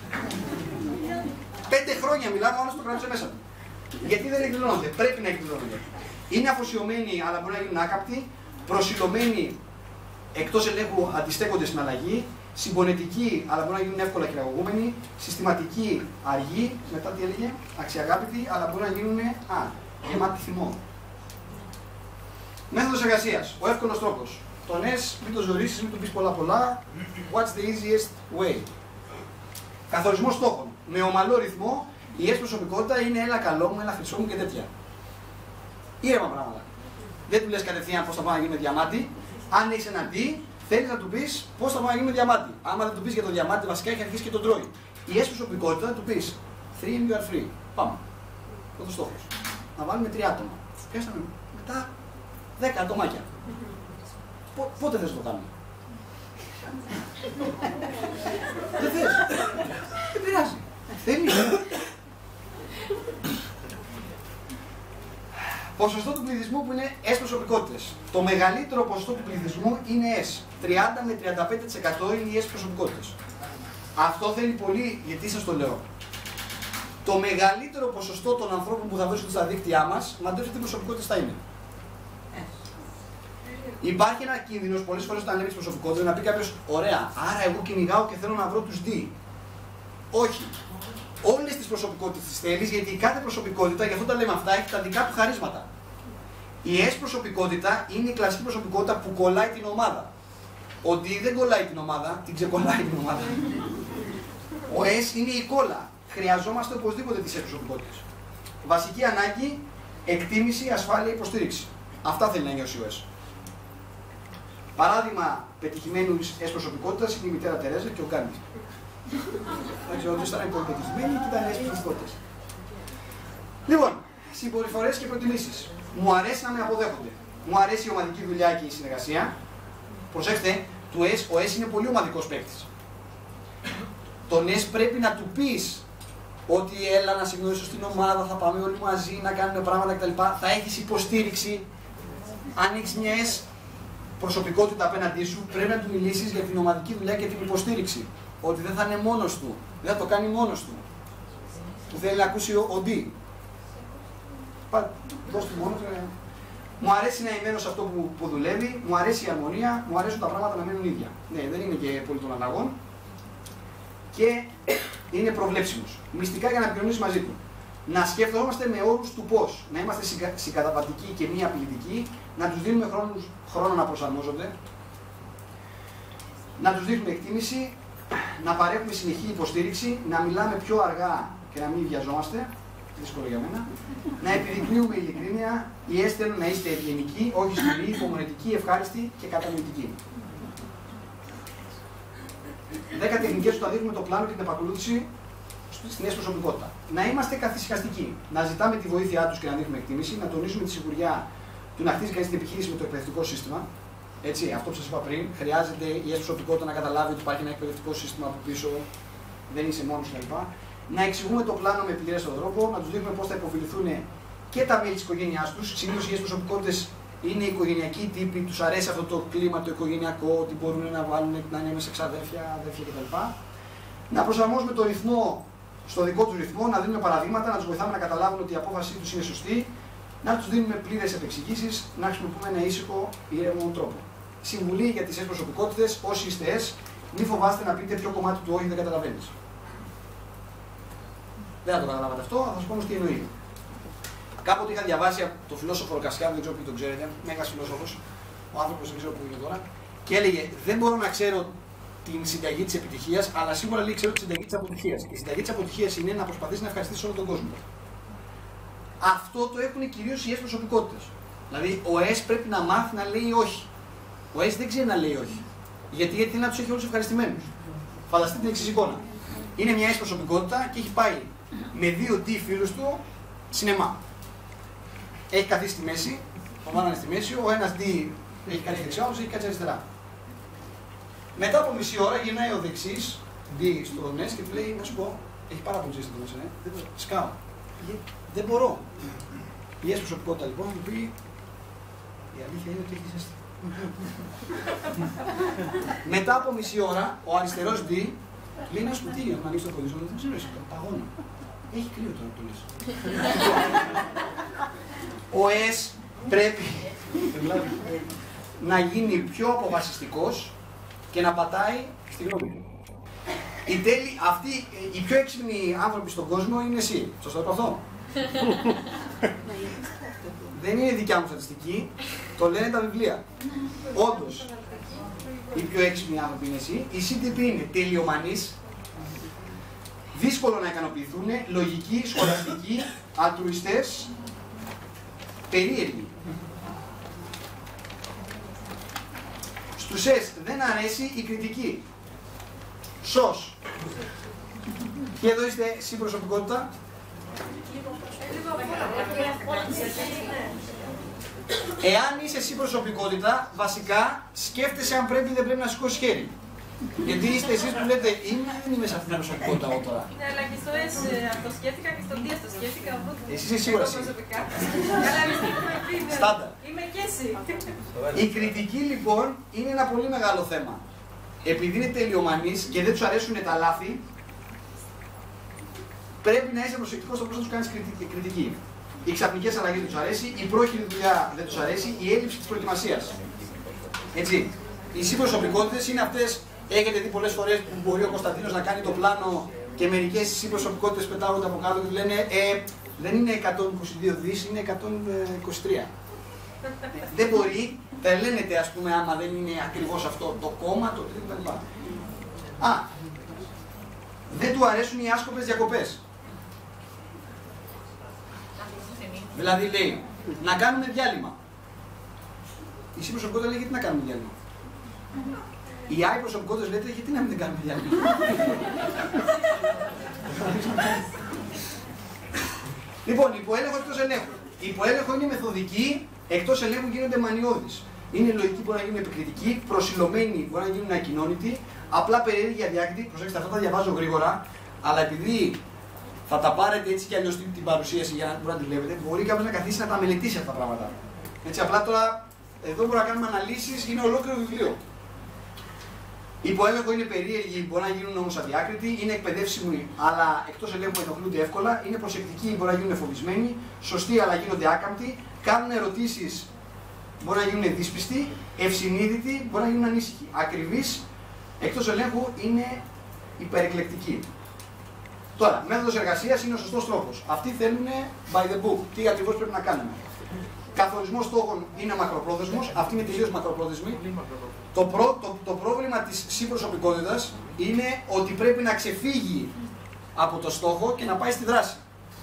5 χρόνια μιλάμε, όλος το κράτησε μέσα του. Γιατί δεν εκδηλώνονται, πρέπει να εκδηλώνονται. Είναι αφοσιωμένοι, αλλά μπορεί να γίνουν άκαπτοι, προσιλωμένοι, εκτός ελέγχου αντιστέκονται στην αλλαγή, συμπονετικοί, αλλά μπορεί να γίνουν εύκολα χειραγωγούμενοι, συστηματικοί, αργοί, μετά τι έλεγε, αξιαγάπητοι, αλλά μπορεί να γίνουν γεμάτοι θυμό. Μέθοδος εργασίας, ο εύκολος τρόπος. Τον S, μην το ζορίσεις, μην του πεις πολλά. What's the easiest way? Καθορισμός στόχων. Με ομαλό ρυθμό, Η S προσωπικότητα είναι έλα καλό μου, έλα χρυσό μου και τέτοια. Ήρεμα πράγματα. Δεν του λες κατευθείαν πώς θα πάμε να γίνουμε διαμάτι. Αν έχεις ένα D, θέλεις να του πεις πώς θα πάμε να γίνουμε διαμάτι. Άμα δεν του πεις για το διαμάτι, βασικά έχει αρχίσει και τον τρώει. Η S προσωπικότητα θα του πεις 3 and you are free. Πάμε. Αυτό το στόχος. Να βάλουμε 3 άτομα. Πιάσαμε μετά 10 ατομάκια. Πότε θες να το κάνουμε? Δεν θες. Δεν πειράζει. Θέλεις. Ποσοστό του πληθυσμού που είναι S προσωπικότητες. Το μεγαλύτερο ποσοστό του πληθυσμού είναι S. 30 με 35% είναι οι S προσωπικότητες. Αυτό θέλει πολύ, γιατί σας το λέω. Το μεγαλύτερο ποσοστό των ανθρώπων που θα βρίσκονται στα δίκτυά μας, μαντέψτε τι προσωπικότητες θα είναι. Υπάρχει ένα κίνδυνος πολλές φορές όταν λέμε τις προσωπικότητες να πει κάποιος: ωραία, άρα εγώ κυνηγάω και θέλω να βρω τους D. Όχι. Όλες τις προσωπικότητες τις θέλεις, γιατί η κάθε προσωπικότητα, γι' αυτό τα λέμε αυτά, έχει τα δικά του χαρίσματα. Η S προσωπικότητα είναι η κλασική προσωπικότητα που κολλάει την ομάδα. Ο D δεν κολλάει την ομάδα, την ξεκολλάει την ομάδα. Ο S είναι η κόλλα. Χρειαζόμαστε οπωσδήποτε τις S προσωπικότητες. Βασική ανάγκη, εκτίμηση, ασφάλεια, υποστήριξη. Αυτά θέλει να νιώσει ο S. Παράδειγμα πετυχημένου S προσωπικότητας είναι η μητέρα Τερέζα και ο Γκάντι. Δεν ξέρω, δεν ήταν πολύ πετυχημένοι και ήταν S προσωπικότητες. Λοιπόν, συμπεριφορές και προτιμήσεις. Μου αρέσει να με αποδέχονται. Μου αρέσει η ομαδική δουλειά και η συνεργασία. Προσέξτε, ο S είναι πολύ ομαδικός παίκτης. Τον S πρέπει να του πεις ότι έλα να σε γνωρίσω στην ομάδα, θα πάμε όλοι μαζί να κάνουμε πράγματα κτλ. Θα έχεις υποστήριξη. Αν έχεις μια S προσωπικότητα απέναντί σου, πρέπει να του μιλήσεις για την ομαδική δουλειά και την υποστήριξη. Ότι δεν θα είναι μόνος του, δεν θα το κάνει μόνος του. Του θέλει να ακούσει ο D. Δώσ' του μόνο του. Μου αρέσει να είμαι σε αυτό που δουλεύει, μου αρέσει η αρμονία, μου αρέσουν τα πράγματα να μένουν ίδια. Ναι, δεν είναι και πολύ των αλλαγών. Και είναι προβλέψιμος. Μυστικά για να επικοινωνήσει μαζί του. Να σκεφτόμαστε με όρους του πώς. Να είμαστε συγκαταβατικοί και μη απειλητικοί, να τους δίνουμε χρόνο να προσαρμόζονται, να τους δείχνουμε εκτίμηση, να παρέχουμε συνεχή υποστήριξη, να μιλάμε πιο αργά και να μην βιαζόμαστε. Δύσκολο για μένα. Να επιδεικνύουμε ειλικρίνεια, οι S θέλουν να είστε ευγενικοί, όχι σκληροί, υπομονετικοί, ευχάριστοι και κατανοητικοί. 10 τεχνικές που θα δείχνουμε το πλάνο και την επακολούθηση στην S προσωπικότητα. Να είμαστε καθησυχαστικοί, να ζητάμε τη βοήθειά τους και να δείχνουμε εκτίμηση, να τονίσουμε τη σιγουριά του να χτίζει κανείς την επιχείρηση με το εκπαιδευτικό σύστημα. Έτσι, αυτό που σας είπα πριν, χρειάζεται η S προσωπικότητα να καταλάβει ότι υπάρχει ένα εκπαιδευτικό σύστημα από πίσω, δεν είσαι μόνος κλπ. Να εξηγούμε το πλάνο με επιλέξιμο τρόπο, να τους δείχνουμε πώς θα υποφεληθούν και τα μέλη της οικογένειάς τους. Συνήθως οι S προσωπικότητες είναι οικογενειακοί τύποι, τους αρέσει αυτό το κλίμα το οικογενειακό, ότι μπορούν να βάλουν, να είναι μέσα ξαδέρφια, αδέρφια κτλ. Να προσαρμόζουμε το ρυθμό στο δικό του ρυθμό, να δίνουμε παραδείγματα, να τους βοηθάμε να καταλάβουν ότι η απόφασή τους είναι σωστή, να τους δίνουμε πλήρες επεξηγήσεις, να χρησιμοποιούμε ένα ήσυχο, ήρεμο τρόπο. Συμβουλή για τις S προσωπικότητες: όσοι είστε S, μην φοβάστε να πείτε ποιο κομμάτι του όχι δεν καταλαβαίνεις. Δεν θα το καταλάβατε αυτό, θα σας πω όμως τι εννοεί. Κάποτε είχα διαβάσει από τον φιλόσοφο Κασιάδη, δεν ξέρω που τον ξέρετε, μέγας φιλόσοφος, ο άνθρωπος δεν ξέρω που είναι τώρα, και έλεγε: δεν μπορώ να ξέρω την συνταγή της επιτυχίας, αλλά σίγουρα λέει ξέρω τη συνταγή της αποτυχίας. Και η συνταγή της αποτυχίας είναι να προσπαθείς να ευχαριστήσεις όλο τον κόσμο. Αυτό το έχουν κυρίως οι S προσωπικότητες. Δηλαδή, ο S πρέπει να μάθει να λέει όχι. Ο S δεν ξέρει να λέει όχι. Γιατί θέλει να τους έχει όλους ευχαριστημένους. Φανταστείτε την εξής εικόνα. Είναι μια S προσωπικότητα και έχει πάει με 2 D φίλους του σινεμά. Έχει καθίσει στη μέση, ο Μάνας στη μέση, ο ένας D έχει κάτσει δεξιά, ο άλλος έχει κάτσει αριστερά. Μετά από μισή ώρα γυρνάει ο δεξής D στο S και του λέει: να σου πω, έχει πάρα πολύ ζέστη μέσα, σκάω. Δεν μπορώ. Η S προσωπικότητα λοιπόν του πει: η αλήθεια είναι ότι έχει ζέστη. Μετά από μισή ώρα, ο αριστερός D λέει: να σου πει, να ανοίξει το πόδι σου, δεν ξέρω εσύ, παγώνω. Έχει κρύο τώρα που το λες. Ο S πρέπει να γίνει πιο αποφασιστικός και να πατάει στη γνώμη του. Οι πιο έξυπνοι άνθρωποι στον κόσμο είναι εσύ. Σωστό το αυτό? Δεν είναι δικιά μου στατιστική, το λένε τα βιβλία. Όντως, οι πιο έξυπνοι άνθρωποι είναι εσύ. Η CTP είναι τελειομανής, δύσκολο να ικανοποιηθούν, λογικοί, σχολαστικοί, αλτρουιστές, περίεργοι. Στους S δεν αρέσει η κριτική. Σως. Και εδώ είστε εσύ προσωπικότητα. Εάν είσαι εσύ προσωπικότητα, βασικά σκέφτεσαι αν πρέπει ή δεν πρέπει να σηκώσεις χέρι. Γιατί είστε εσείς που λέτε είμαι ή δεν είμαι σε αυτήν την προσωπικότητα εγώ τώρα. Ναι, αλλά και στο S το σκέφτηκα και στο D το σκέφτηκα. Εσύ είσαι σίγουρα εσύ. Αλλά Στάντα. είμαι και εσύ. Η κριτική λοιπόν είναι ένα πολύ μεγάλο θέμα. Επειδή είναι τελειομανείς και δεν τους αρέσουν τα λάθη, πρέπει να είσαι προσεκτικός στο πώς θα τους κάνεις κριτική. Οι ξαφνικές αλλαγές δεν τους αρέσει, η πρόχειρη δουλειά δεν τους αρέσει, η έλλειψη της προετοιμασίας. Έτσι. Οι συμπροσωπικότητες είναι αυτές, έχετε δει πολλές φορές που μπορεί ο Κωνσταντίνος να κάνει το πλάνο και μερικές συμπροσωπικότητες πετάγονται από κάτω και του λένε δεν είναι 122 δις, είναι 123. Δεν μπορεί, τρελαίνεται ας πούμε άμα δεν είναι ακριβώς αυτό το κόμμα, το κτλ. Δεν του αρέσουν οι άσκοπες διακοπές. Δηλαδή λέει, να κάνουμε διάλειμμα. Η συμπροσωπικότητα λέει, γιατί να κάνουμε διάλειμμα. Η άλλη προσωπικότητα λέτε, γιατί να μην κάνουμε διάλειμμα. Λοιπόν, υποέλεγχο εκτός ελέγχου. Υποέλεγχο είναι μεθοδική, εκτός ελέγχου γίνονται μανιώδεις. Είναι λογική, μπορεί να γίνουν επικριτικοί, προσιλωμένοι, μπορεί να γίνουν ακοινώνητοι, απλά περίεργοι, αδιάκριτοι. Προσέξτε, αυτά τα διαβάζω γρήγορα, αλλά επειδή θα τα πάρετε έτσι κι αλλιώς την παρουσίαση για να μπορείτε να τη βλέπετε, μπορεί κάποιος να καθίσει να τα μελετήσει αυτά τα πράγματα. Έτσι, απλά τώρα, εδώ μπορούμε να κάνουμε αναλύσεις, είναι ολόκληρο βιβλίο. Υποέλεγχο είναι περίεργοι, μπορεί να γίνουν όμως αδιάκριτοι, είναι εκπαιδεύσιμοι, αλλά εκτός ελέγχου ενοχλούνται εύκολα, είναι προσεκτικοί, μπορεί να γίνουν φοβισμένοι, σωστοί, αλλά γίνονται άκαμπτοι, κάνουν ερωτήσεις, μπορεί να γίνουν δύσπιστοι, ευσυνείδητοι, μπορεί να γίνουν ανήσυχοι. Ακριβείς, εκτός ελέγχου είναι υπερεκλεκτικοί. Τώρα, μέθοδος εργασίας είναι ο σωστός τρόπος. Αυτοί θέλουν by the book, τι ακριβώς πρέπει να κάνουμε. Καθορισμός στόχων είναι μακροπρόθεσμος, αυτή είναι τελείως μακροπρόθεσμη. Το πρόβλημα της συμπροσωπικότητας είναι ότι πρέπει να ξεφύγει από το στόχο και να πάει στη δράση.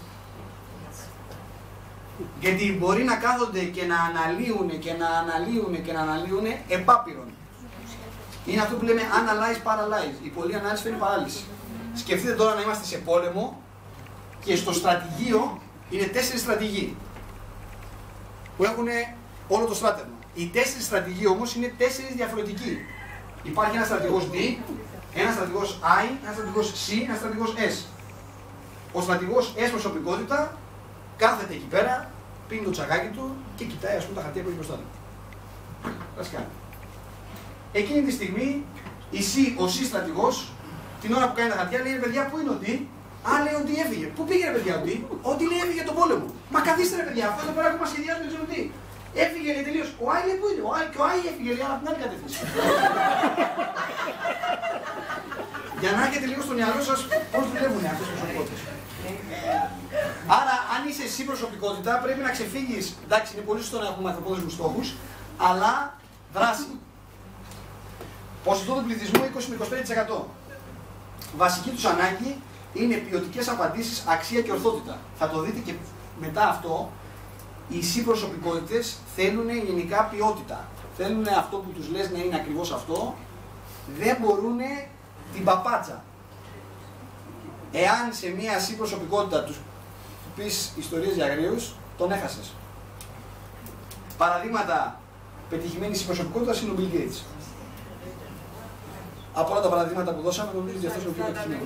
Γιατί μπορεί να κάθονται και να αναλύουν και να αναλύουν και να αναλύουν επάπειρον. Είναι αυτό που λέμε analyze paralyze. Η πολλή ανάλυση φέρνει παράλυση. Σκεφτείτε τώρα να είμαστε σε πόλεμο και στο στρατηγείο είναι 4 στρατηγοί που έχουν όλο το στράτευμα. Οι 4 στρατηγοί όμως είναι 4 διαφορετικοί. Υπάρχει ένας στρατηγός D, ένας στρατηγός I, ένας στρατηγός C, ένας στρατηγός S. Ο στρατηγός S προσωπικότητα κάθεται εκεί πέρα, πίνει το τσαγάκι του και κοιτάει ας πούμε τα χαρτιά που έχει μπροστά του. Βασικά. Εκείνη τη στιγμή ο C στρατηγός, την ώρα που κάνει τα χαρτιά, λέει: παιδιά, πού είναι ο D? Α, λέει ότι έφυγε. Πού πήγε ρε παιδιά ο D? Ότι λέει έφυγε τον πόλεμο. Μα καθίστε ρε παιδιά, αυτό εδώ πέρα που μας σχεδιάζουμε, δεν ξέρω τι. Έφυγε λέει τελείως. Ο I λέει πού είναι? Και ο I έφυγε λέει, αλλά από την άλλη κατεύθυνση. Για να έχετε λίγο στο μυαλό σας πώς δουλεύουν αυτές τις προσωπικότητες. Άρα, αν είσαι εσύ προσωπικότητα, πρέπει να ξεφύγεις. Εντάξει, είναι πολύ σωστό να έχουμε ανθρωπόδεσμους στόχους, αλλά δράση. Ποσοστό του πληθυσμού 20 με 25%. Βασική τους ανάγκη είναι ποιοτικές απαντήσεις, αξία και ορθότητα. Θα το δείτε και μετά αυτό. Οι συμπροσωπικότητες θέλουν γενικά ποιότητα. Θέλουν αυτό που τους λες να είναι ακριβώς αυτό. Δεν μπορούν την παπάτσα. Εάν σε μία συμπροσωπικότητα τους πεις ιστορίες για αγρίους, τον έχασες. Παραδείγματα πετυχημένης συμπροσωπικότητας είναι ο Bill Gates. Από όλα τα παραδείγματα που δώσαμε, νομίζω ότι αυτός είναι ο πιο πετυχημένος.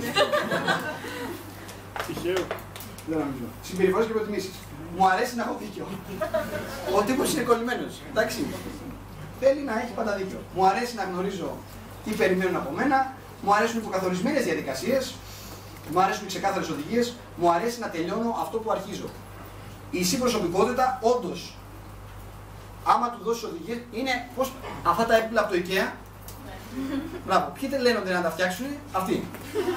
Τυχαίο. Δεν νομίζω. Συμπεριφορές και προτιμήσεις. Μου αρέσει να έχω δίκιο. Ο τύπος είναι κολλημένος. Εντάξει. Θέλει να έχει πάντα δίκιο. Μου αρέσει να γνωρίζω τι περιμένουν από μένα. Μου αρέσουν οι υποκαθορισμένες διαδικασίες. Μου αρέσουν οι ξεκάθαρες οδηγίες. Μου αρέσει να τελειώνω αυτό που αρχίζω. Η συμπροσωπικότητα, όντως, άμα του δώσεις οδηγίες, είναι πώς αυτά τα έπιπλα από το IKEA. Μπράβο. Ποιοι τρελαίνονται να τα φτιάξουν? Αυτοί.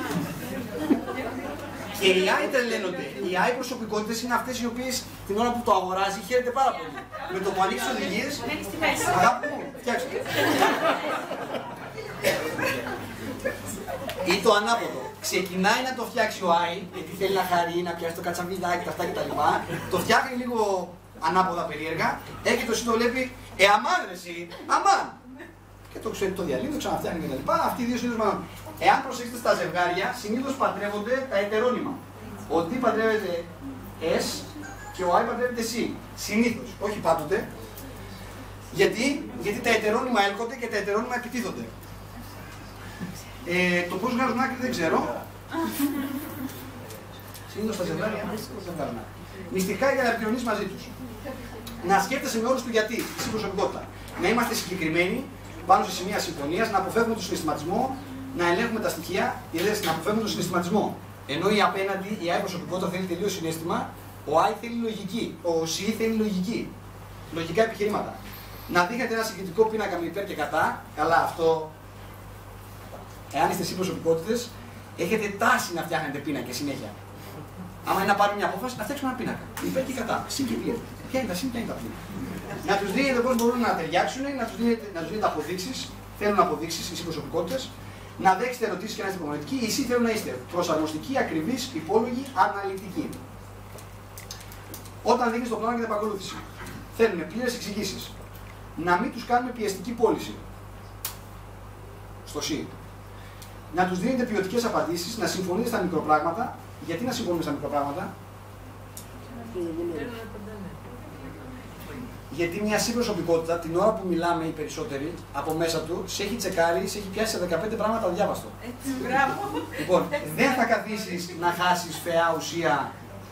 Και οι άλλοι τρελαίνονται. Οι άλλοι προσωπικότητες είναι αυτές οι οποίες την ώρα που το αγοράζει χαίρεται πάρα πολύ. Με το που ανοίξει τις οδηγίες, αγάπη μου, φτιάξτε. Ή το ανάποδο. Ξεκινάει να το φτιάξει ο Άι, γιατί θέλει να χαρεί, να πιάσει το κατσαβιδάκι, τα αυτά κτλ. Το φτιάχνει λίγο ανάποδα περίεργα, έρχεται το εσύ το βλέπει, αμάν ρε εσύ, αμάν! Και το ξέρει το διαλύει, το ξαναφτιάχνει κτλ. Αυτοί οι δύο συνήθως μάλλον. Εάν προσέξετε στα ζευγάρια, συνήθως παντρεύονται τα ετερόνυμα. Ο D παντρεύεται S και ο I παντρεύεται C. Συνήθως, όχι πάντοτε. Γιατί τα ετερόνυμα έλκονται και τα ετερόνυμα επιτίθονται. Το πώς βγάζουν άκρη δεν ξέρω. Συνήθως τα ζευγάρια δεν βγάζουν άκρη. Μυστικά για να επικοινωνείς μαζί τους. Να σκέφτεσαι με όρους του γιατί, στην προσωπικότητα. Να είμαστε συγκεκριμένοι πάνω σε σημεία συμφωνίας, να αποφεύγουμε τον συναισθηματισμό, να ελέγχουμε τα στοιχεία, να αποφεύγουμε τον συναισθηματισμό. Ενώ η απέναντι, η I προσωπικότητα θέλει τελείως συναίσθημα, ο I θέλει λογική, ο C θέλει λογική. Λογικά επιχειρήματα. Να δείχνετε ένα συγκριτικό πίνακα με υπέρ και κατά, καλά αυτό. Εάν είστε εσύ προσωπικότητες, έχετε τάση να φτιάχνετε πίνακες συνέχεια. Άμα είναι να πάρουμε μια απόφαση, να φτιάξουμε ένα πίνακα. Υπέρ και κατά. Συν και πλήρω. Ποια είναι τα συν, ποια είναι τα πλήρω. Να τους δείτε πώς μπορούν να ταιριάξουν, να τους δείτε αποδείξεις. Θέλουν αποδείξεις οι προσωπικότητες. Να δέχεστε ερωτήσεις και να είστε υπομονετικοί. Οι εσύ θέλουν να είστε προσαρμοστικοί, ακριβείς, υπόλογοι, αναλυτικοί. Όταν δίνεις το πλάνο για την επακολούθηση, θέλουν πλήρες εξηγήσεις. Να μην τους κάνουμε πιεστική πώληση. Στο C. Να τους δίνετε ποιοτικές απαντήσεις, να συμφωνείτε στα μικροπράγματα. Γιατί να συμφωνούμε στα μικροπράγματα? Γιατί μια συμπροσωπικότητα, την ώρα που μιλάμε οι περισσότεροι, από μέσα του, σε έχει τσεκάρει, σε έχει πιάσει σε 15 πράγματα αδιάβαστο. Λοιπόν, δεν θα καθίσεις να χάσεις φαιά ουσία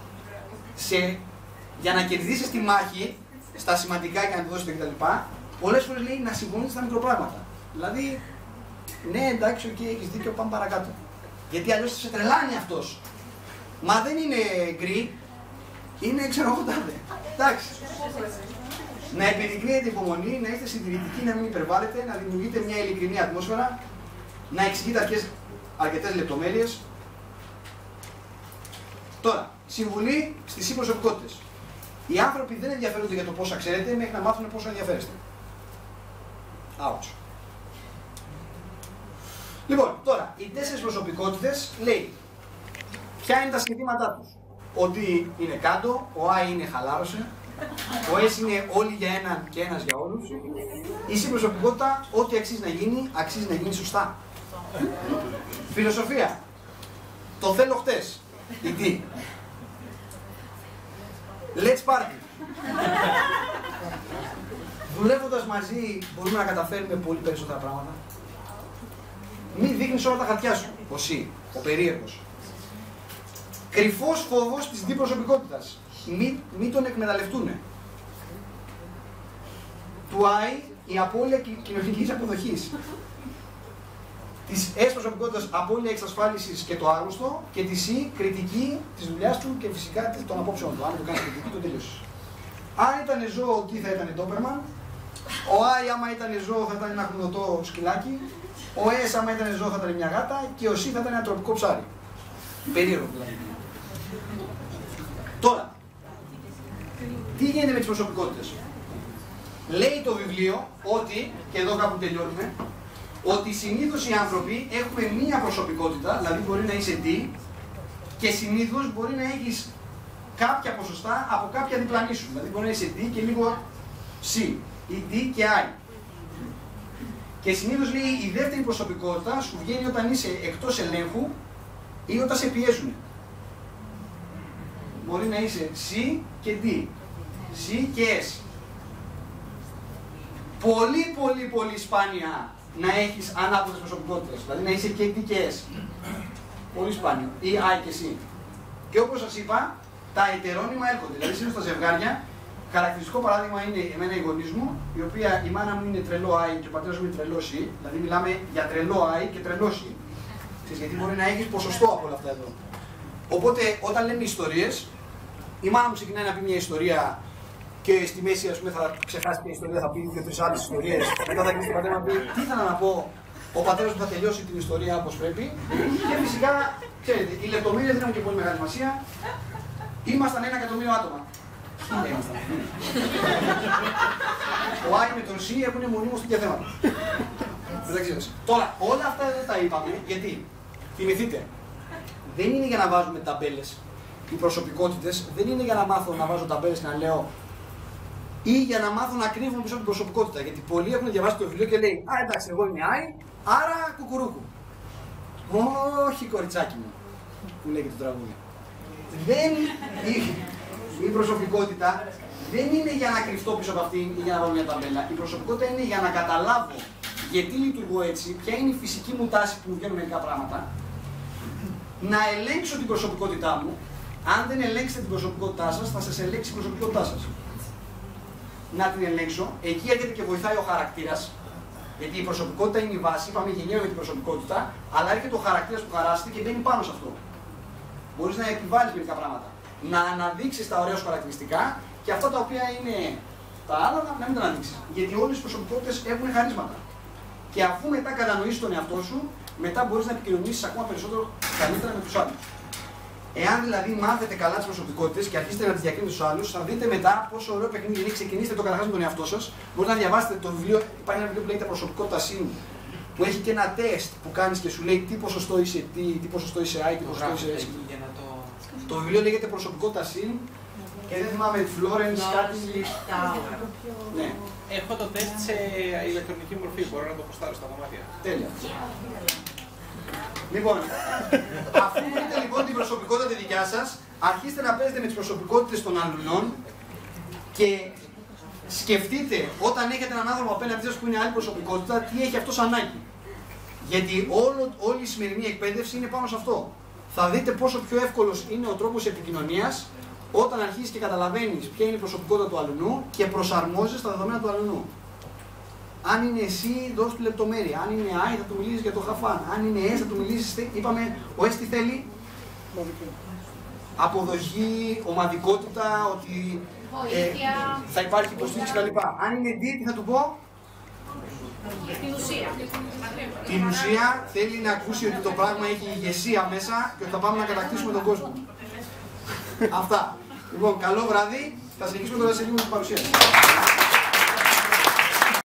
για να κερδίσεις τη μάχη στα σημαντικά και να τη δώσετε κτλ. Πολλές φορές λέει να συμφωνείτε στα μικροπράγματα. Δηλαδή, ναι, εντάξει, okay, έχεις δίκιο, πάμε παρακάτω. Γιατί αλλιώς θα σε τρελάνει αυτός. Μα δεν είναι γκρι, είναι ξέρω εγώ τάδε. Εντάξει. Να επιδεικνύετε υπομονή, να είστε συντηρητικοί, να μην υπερβάλλετε, να δημιουργείτε μια ειλικρινή ατμόσφαιρα, να εξηγείτε αρκετές λεπτομέρειες. Τώρα, συμβουλή στις προσωπικότητες. Οι άνθρωποι δεν ενδιαφέρονται για το πόσα ξέρετε μέχρι να μάθουν πόσο ενδιαφέρεστε. Ouch. Λοιπόν, τώρα, οι 4 προσωπικότητες λέει ποια είναι τα σχετήματά τους. Ότι είναι κάτω, ο I είναι χαλάρωσε, ο S είναι όλοι για έναν και ένας για όλους. Η συμπροσωπικότητα, ό,τι αξίζει να γίνει σωστά. Φιλοσοφία. Το θέλω χτες. Η D. Let's party. Δουλεύοντας μαζί μπορούμε να καταφέρουμε πολύ περισσότερα πράγματα. Μην δείχνεις όλα τα χαρτιά σου. Ο C, ο περίεργος. Κρυφός φόβος της διπροσωπικότητας. Μην τον εκμεταλλευτούνε. Του I, η απώλεια κοινωνικής αποδοχής. Της S προσωπικότητας, απώλεια εξασφάλισης και το άγνωστο. Και τη C, κριτική της δουλειάς του και φυσικά των απόψεων του. Αν το κάνεις κριτική, το τελείωσες. Αν ήταν ζώο, ο D θα ήταν ντόπερμαν. Ο I, άμα ήταν ζώο, θα ήταν ένα χνοδωτό σκυλάκι. Ο S, άμα ήταν ζώο, θα ήταν μια γάτα. Και ο C θα ήταν ένα τροπικό ψάρι. Περίεργο δηλαδή. Τώρα, τι γίνεται με τις προσωπικότητες. Λέει το βιβλίο ότι, και εδώ κάπου τελειώνουμε, ότι συνήθως οι άνθρωποι έχουμε μία προσωπικότητα, δηλαδή μπορεί να είσαι D, και συνήθως μπορεί να έχεις κάποια ποσοστά από κάποια διπλανή σου. Δηλαδή μπορεί να είσαι D και λίγο C, ή D και I. Και συνήθως λέει η δεύτερη προσωπικότητα σου βγαίνει όταν είσαι εκτός ελέγχου ή όταν σε πιέζουν. Μπορεί να είσαι C και D, C και S. Πολύ σπάνια να έχεις ανάποδες προσωπικότητες, δηλαδή να είσαι και D και S. Πολύ σπάνιο, ή I και C. Και όπως σας είπα, τα ετερόνυμα έρχονται, δηλαδή συνήθως στα ζευγάρια. Χαρακτηριστικό παράδειγμα είναι εμένα η γονείς μου, η οποία η μάνα μου είναι τρελό I και ο πατέρας μου είναι τρελό C, δηλαδή μιλάμε για τρελό I και τρελό C. Γιατί μπορεί να έχεις ποσοστό από όλα αυτά εδώ. Οπότε όταν λέμε ιστορίες, η μάνα μου ξεκινάει να πει μια ιστορία και στη μέση ας πούμε, θα ξεχάσει την ιστορία, θα πει 2-3 άλλες ιστορίες. Μετά θα κλείσει τον πατέρα να πει τι ήθελα να πω, ο πατέρας μου θα τελειώσει την ιστορία όπως πρέπει. Και φυσικά, ξέρετε, οι λεπτομέρειες δεν έχουν και πολύ μεγάλη σημασία. Ήμασταν 1 εκατομμύριο άτομα. Ποιοι ήμασταν. Ο Άι με τον Σι έχουν μονίμως τέτοια θέματα. Τώρα, όλα αυτά δεν τα είπαμε γιατί Θυμηθείτε, δεν είναι για να βάζουμε ταμπέλες. Οι προσωπικότητες δεν είναι για να μάθω να βάζω ταμπέλες και να λέω ή για να μάθω να κρύβω πίσω από την προσωπικότητα. Γιατί πολλοί έχουν διαβάσει το βιβλίο και λέει: Α, εντάξει, εγώ είμαι Άι, άρα κουκουρούκου. Όχι, κοριτσάκι μου, που λέγεται το τραγούδι. Η προσωπικότητα δεν είναι για να κρυφτώ πίσω από αυτήν ή για να βάλω μια ταμπέλα. Η προσωπικότητα είναι για να καταλάβω γιατί λειτουργώ έτσι, ποια είναι η φυσική μου τάση που μου βγαίνουν μερικά πράγματα, να ελέγξω την προσωπικότητά μου. Αν δεν ελέγξετε την προσωπικότητά σας, θα σας ελέγξει η προσωπικότητά σας. Να την ελέγξω, εκεί έρχεται και βοηθάει ο χαρακτήρας, γιατί η προσωπικότητα είναι η βάση, είπαμε γεννιέται με την προσωπικότητα, αλλά έρχεται ο χαρακτήρας που χαράσετε και μπαίνει πάνω σε αυτό. Μπορείς να επιβάλλεις μερικά πράγματα. Να αναδείξεις τα ωραία σου χαρακτηριστικά και αυτά τα οποία είναι τα άλλα να μην τα αναδείξεις. Γιατί όλες οι προσωπικότητες έχουν χαρίσματα. Και αφού μετά κατανοήσεις τον εαυτό σου, μετά μπορείς να επικοινωνήσεις ακόμα περισσότερο καλύτερα με τους άλλους. Εάν δηλαδή μάθετε καλά τις προσωπικότητες και αρχίσετε να τις διακρίνετε στους άλλους, θα δείτε μετά πόσο ωραίο παιχνίδι είναι. Ξεκινήστε το καταρχάς με τον εαυτό σας. Μπορείτε να διαβάσετε το βιβλίο. Υπάρχει ένα βιβλίο που λέγεται Προσωπικότητα Συν, που έχει και ένα τεστ που κάνεις και σου λέει τι ποσοστό είσαι τι ποσοστό είσαι I, τι ποσοστό είσαι S. Το βιβλίο λέγεται Προσωπικότητα Συν και δεν θυμάμαι, Florence κάτι. Ναι. Έχω το τεστ σε ηλεκτρονική μορφή, μπορώ να το προστάρω στα δωμάτια. Τέλεια. Λοιπόν, αφού βρείτε λοιπόν την προσωπικότητα τη δικιά σας, αρχίστε να παίζετε με τις προσωπικότητες των αλλουνών και σκεφτείτε όταν έχετε έναν άνθρωπο απέναντί σας που είναι άλλη προσωπικότητα, τι έχει αυτός ανάγκη. Γιατί όλη η σημερινή εκπαίδευση είναι πάνω σε αυτό. Θα δείτε πόσο πιο εύκολος είναι ο τρόπος επικοινωνίας όταν αρχίσεις και καταλαβαίνεις ποια είναι η προσωπικότητα του αλλουνού και προσαρμόζεις τα δεδομένα του αλλουνού. Αν είναι εσύ, δώσ' του λεπτομέρεια. Αν είναι I, θα του μιλήσεις για το χαφάν. Αν είναι S, θα του μιλήσεις. Είπαμε, ο S τι θέλει? Αποδοχή, ομαδικότητα, ότι θα υπάρχει υποστήριξη κτλ. Αν είναι D, τι θα του πω? Την ουσία. Την ουσία θέλει να ακούσει ότι το πράγμα έχει ηγεσία μέσα και ότι θα πάμε να κατακτήσουμε τον κόσμο. Αυτά. Λοιπόν, καλό βράδυ. Θα συνεχίσουμε τώρα σε λίγο την παρουσίαση.